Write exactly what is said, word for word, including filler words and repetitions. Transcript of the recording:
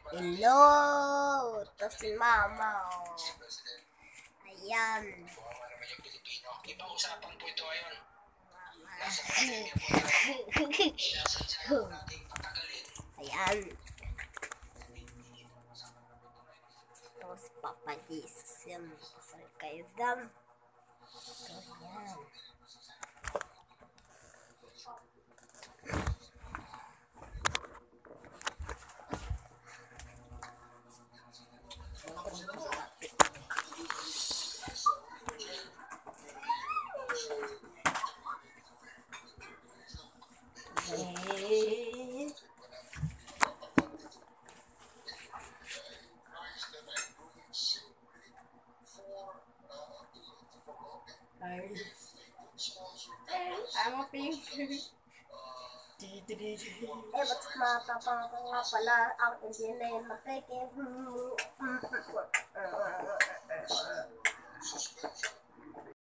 Hello! Ito si Mama. Oh. Ayan. Ipag-usapan po ito ngayon. Ayan. Ito si Papa Jesus. Yan. Kasal kayo dam. Ito yan. Eh. I'm a pink. Eh, ba't mapapang nga pala ang hindi na yun makikim?